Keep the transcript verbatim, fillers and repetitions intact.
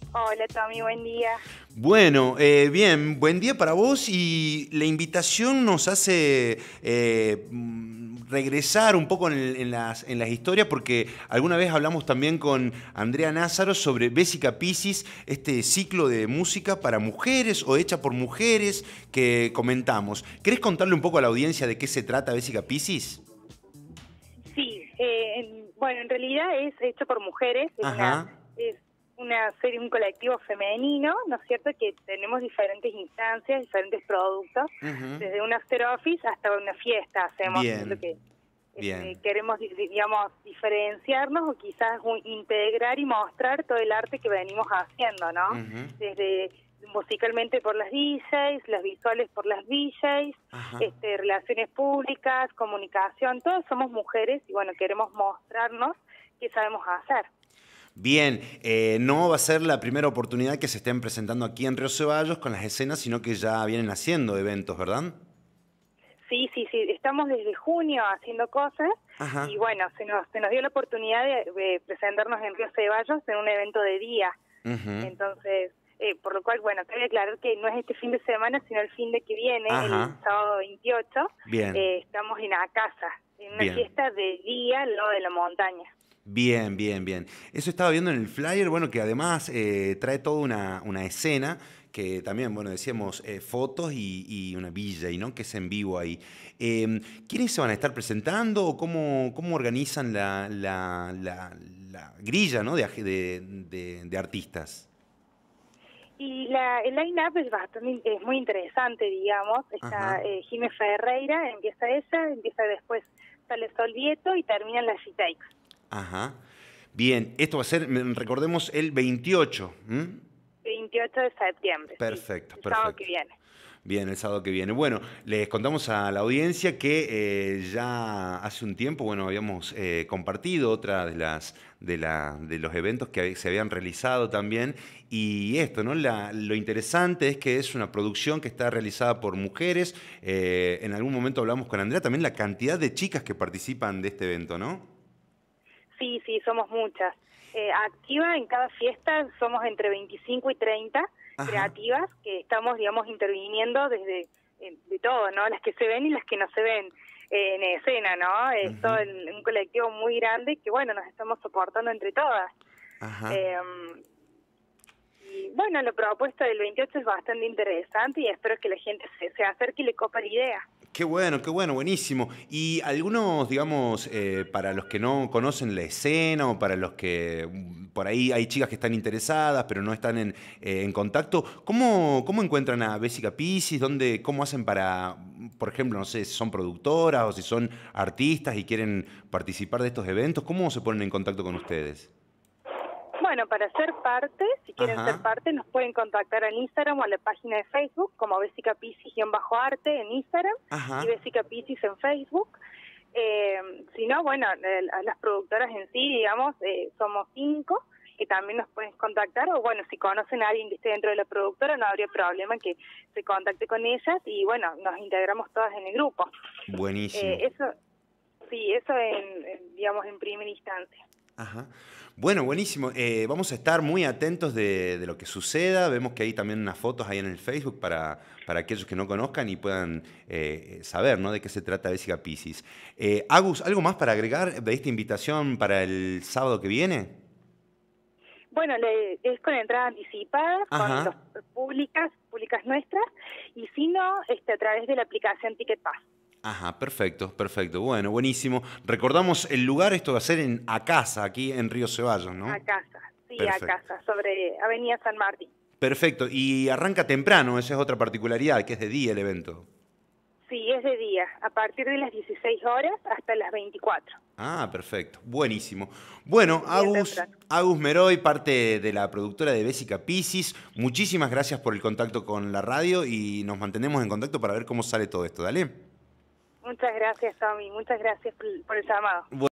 Hola Tommy, buen día. Bueno, eh, bien, buen día para vos y la invitación nos hace eh, mm, regresar un poco en, el- en las, en las historias porque alguna vez hablamos también con Andrea Názaro sobre Bésica Piscis, este ciclo de música para mujeres o hecha por mujeres que comentamos. ¿Querés contarle un poco a la audiencia de qué se trata Bésica Piscis? Sí, eh, en- bueno, en realidad es hecho por mujeres, es una, Ajá, es una serie, un colectivo femenino, ¿no es cierto? Que tenemos diferentes instancias, diferentes productos, ujú, desde un after office hasta una fiesta hacemos, es lo bien, que este, bien. queremos, di- digamos, diferenciarnos o quizás un- integrar y mostrar todo el arte que venimos haciendo, ¿no? Ujú, Desde musicalmente por las D Js, las visuales por las V Js, ajá. este, relaciones públicas, comunicación, todos somos mujeres y bueno, queremos mostrarnos qué sabemos hacer. Bien, eh, no va a ser la primera oportunidad que se estén presentando aquí en Río Ceballos con las escenas, sino que ya vienen haciendo eventos, ¿verdad? Sí, sí, sí, estamos desde junio haciendo cosas y Ajá. bueno, se nos, se nos dio la oportunidad de, de presentarnos en Río Ceballos en un evento de día. Ujú, Entonces, eh, por lo cual, bueno, cabe aclarar que no es este fin de semana, sino el fin de que viene, el ajá. sábado veintiocho, Bien, eh, estamos en Acasa, en una bien. fiesta de día al lado de la montaña. Bien, bien, bien. Eso estaba viendo en el flyer, bueno, que además eh, trae toda una, una escena que también, bueno, decíamos eh, fotos y, y una villa, y ¿no? Que es en vivo ahí. Eh, ¿Quiénes se van a estar presentando o cómo, cómo organizan la, la, la- la grilla, ¿no? de, aj- de, de- de artistas? Y la, el line-up es bastante, es muy interesante, digamos. Está Ajá. eh, Jimé Ferreira, empieza ella, empieza después sale Sol Vieto y termina la G-Takes. Ajá. Bien, esto va a ser, mm, recordemos, el veintiocho. ¿M? veintiocho de septiembre, sí, Perfecto, el sábado que perfecto. viene. Bien, el sábado que viene. Bueno, les contamos a la audiencia que eh, ya hace un tiempo, bueno, habíamos eh, compartido otra de las de, la, de los eventos que se habían realizado también. Y esto, ¿no? La- lo interesante es que es una producción que está realizada por mujeres. Eh, en algún momento hablamos con Andrea también la cantidad de chicas que participan de este evento, ¿no? Sí, sí, somos muchas. Eh, activa en cada fiesta somos entre veinticinco y treinta Ajá. creativas que estamos, digamos, interviniendo desde eh, de todo, ¿no? Las que se ven y las que no se ven eh, en escena, ¿no? Es todo Ujú, el- un colectivo muy grande que, bueno, nos estamos soportando entre todas. ajá. Eh, y, bueno, la propuesta del veintiocho es bastante interesante y espero que la gente se, se acerque y le copa la idea. Qué bueno, qué bueno, buenísimo. Y algunos, digamos, eh, para los que no conocen la escena o para los que mm, por ahí hay chicas que están interesadas pero no están en, eh, en contacto, ¿cómo, cómo encuentran a Bésica Piscis? ¿Dónde, cómo hacen para, por ejemplo, no sé, si son productoras o si son artistas y quieren participar de estos eventos? ¿Cómo se ponen en contacto con ustedes? Bueno, para ser parte, si quieren ser Ajá, parte, nos pueden contactar en Instagram o a la página de Facebook como Bésica Piscis-arte en Instagram y ajá. Bésica Piscis en Facebook. Eh, si no, bueno, eh, las productoras en sí, digamos, eh, somos cinco que también nos pueden contactar o bueno, si conocen a alguien que esté dentro de la productora no habría problema en que se contacte con ellas y bueno, nos integramos todas en el grupo. Eh, Buenísimo. eso, sí, eso en, en, digamos, en primera instancia. Ajá. Bueno, buenísimo. Eh, vamos a estar muy atentos de, de lo que suceda. Vemos que hay también unas fotos ahí en el Facebook para, para aquellos que no conozcan y puedan eh, saber, ¿no? De qué se trata Bésica Piscis. Eh, Agus, ¿algo más para agregar de esta invitación para el sábado que viene? Bueno, le, es con entrada anticipada, con los Ajá. públicas, públicas nuestras, y si no, este, a través de la aplicación Ticket Pass. Ajá, perfecto, perfecto. Bueno, buenísimo. Recordamos el lugar, esto va a ser en Acasa, aquí en Río Ceballos, A ¿no? casa, sí, a Perfecto. casa, sobre Avenida San Martín. Perfecto. Y arranca temprano, esa es otra particularidad, que es de día el evento. Sí, es de día, a partir de las dieciséis horas hasta las veinticuatro. Ah, perfecto. Buenísimo. Bueno, Bien Agus, temprano. Agus Meroy, parte de la productora de Bésica Piscis, muchísimas gracias por el contacto con la radio y nos mantenemos en contacto para ver cómo sale todo esto. Dale. Muchas gracias, Tommy, muchas gracias por, por el llamado.